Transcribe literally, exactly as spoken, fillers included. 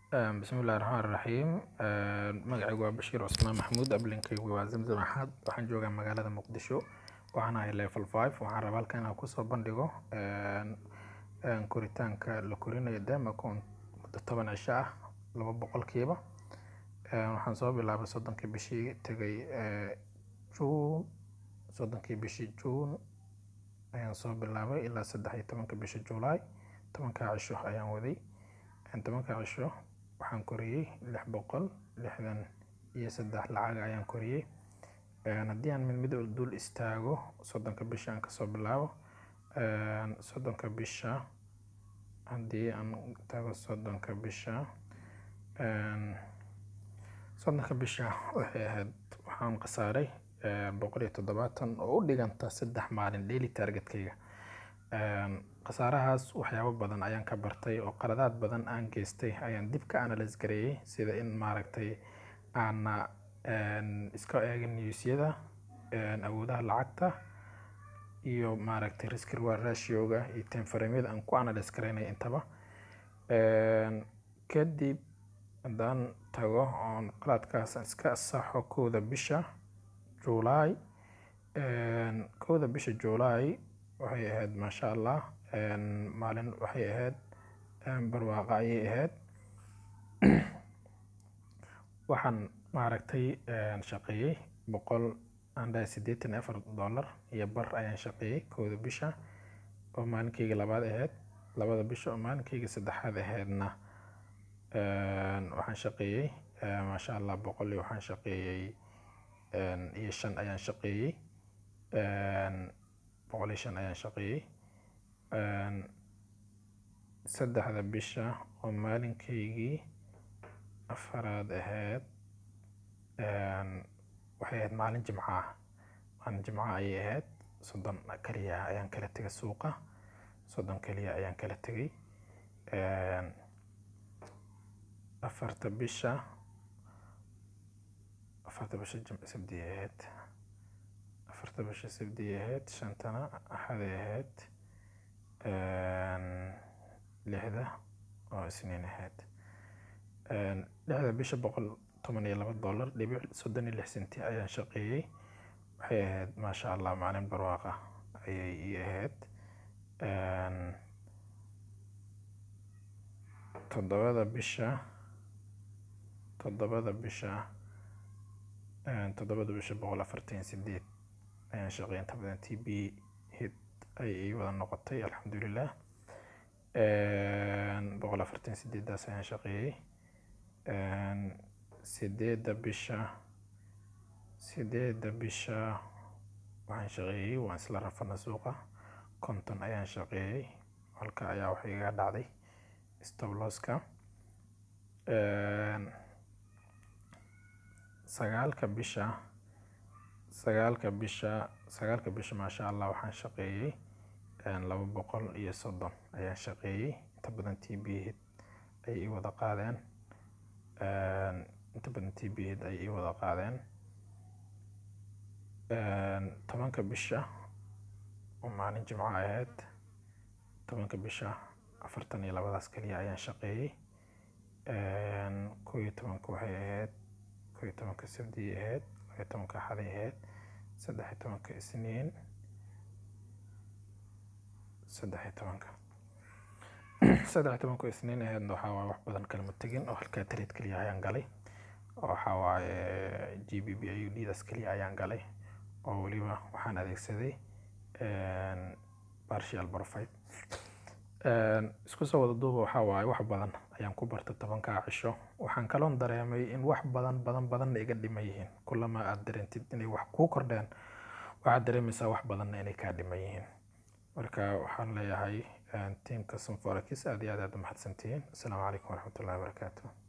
بسم الله الرحمن الرحيم. magacaygu waa Bashiir Cusmaan Maxamuud, ablinkaygu waa Zamzam Axad. Waxaan joogaa magaalada Muqdisho, waxaan ahay level five. waxaan rabaa halkan inaan kusoo bandhigo koritaanka la korinayo Democoin muddo toban cisho ah, laba boqolkiiba. waxaan soo bilaabay soddonkii bishii tagay June, soddonkii bishii June ayaan soo bilaabay ilaa saddex iyo tobanka bishii July. tobanka cisho ayaan waday. tobanka cisho waxaan koriyay lix boqol lixdan iyo saddex lacag ayaan koriyay. haddii aan mid mid dul istaago, soddonka bisha aan kasoo bilaabo. soddonka bisha haddii aan tago soddonka bisha soddonka bisha waxay ahayd waxaan khasaaray boqol iyo toddobaatan oo u dhiganta saddex maalin daily targetkayga. khasaarahaas waxyaabo badan ayaan ka bartay oo qaladaad badan aan geystay ayaan dib ka analyze gareeyay, sida in maaragtay aan iska eegin newsyada, awoodaha lacagta iyo maaragtay risk reward ratio-ga iyo time frame-yada aan ku analyze gareynay intaba. kadib haddaan tago oon qaladkaas iska saxo kowda bisha July. kowda bisha July waxay ahayd maasha Allah, maalin waxay ahayd barwaaqo ayay ahayd. waxaan maaragtay shaqeeyay boqol iyo siddeetan iyo afar dollar iyo bar ayaan shaqeeyay kowda bisha oo maalinkayga labaad ahayd. labada bisha oo maalinkayga saddexaad ahaydna waxaan shaqeeyay maasha Allah boqol iyo waxaan shaqeeyay iyo shan ayaan shaqeeyay. boqol iyo shan ayaan shaqeeyay. saddexda bisha oo maalinkaygii afaraad ahayd waxay ahayd maalin jimco ah. maalin jimco ayay ahayd. soddon kaliya ayaan kala tegay suuqa. soddon kaliya ayaan kala tegay. afarta bisha afarta bisha sabti ahayd. afarta bisha sabti ahayd. shantana axad ahayd. lixda oo isniin ahayd. lixda bisha boqol toban iyo laba dollar dhibic soddon iyo lix senti ayaan shaqeeyay. waxay ahayd maasha Allah maalin barwaaqa ayay ii ahayd. toddobada bisha toddobada bisha toddobada bisha boqol afartan iyo sideed ayaan shaqeeyay. inta badan T B hit ayay wada noqotay alxamdulillah. boqol afartan iyo sideedaas ayaan shaqeeyay. sideedda bisha sideedda bisha waxaan shaqeeyay, waan isla rafana suuqa. konton ayaan shaqeeyay. halka ayaa waxay iga dhacday stop loss-ka. sagaalka bisha sagaalka bisha sagaalka bisha maasha Allah waxaan shaqeeyay laba boqol iyo soddon ayaan shaqeeyay. inta badan T B hit ay ii wada qaadeen. inta badan T B hit ay ii wada qaadeen. tobanka bisha oo maalin jimco ahayd. tobanka bisha afartan iyo labadaas kaliya ayaan shaqeeyay. kow iyo tobanka waxay ahayd kow iyo tobanka sabti ahayd. laba iyo tobanka axad ahayd. saddex iyo tobanka isniin. saddex iyo tobanka saddex iyo tobanka isniin ahaydna waxaa waaye wax badan kalama tegin oo halkaa trade kaliya ayaan galay. oo waxaa waaye G B B I U D daas kaliya ayaan galay oo weliba waxaan adeegsaday partial profit. isku soo wada duuba waxaa waaye wax badan ayaan ku bartay tobanka cisho. waxaan kaloon dareemay in wax badan badan badanna iga dhiman yihiin. kulama aad dareentid inay wax kuu kordheen, waxaad dareemaysaa wax badanna inay kaa dhiman yihiin. marka waxaan leeyahay tiimka Sun Forex aad iyo aad aad u mahadsantihiin. assalaamu calaykum waraxmatullaahi wabarakaatuh.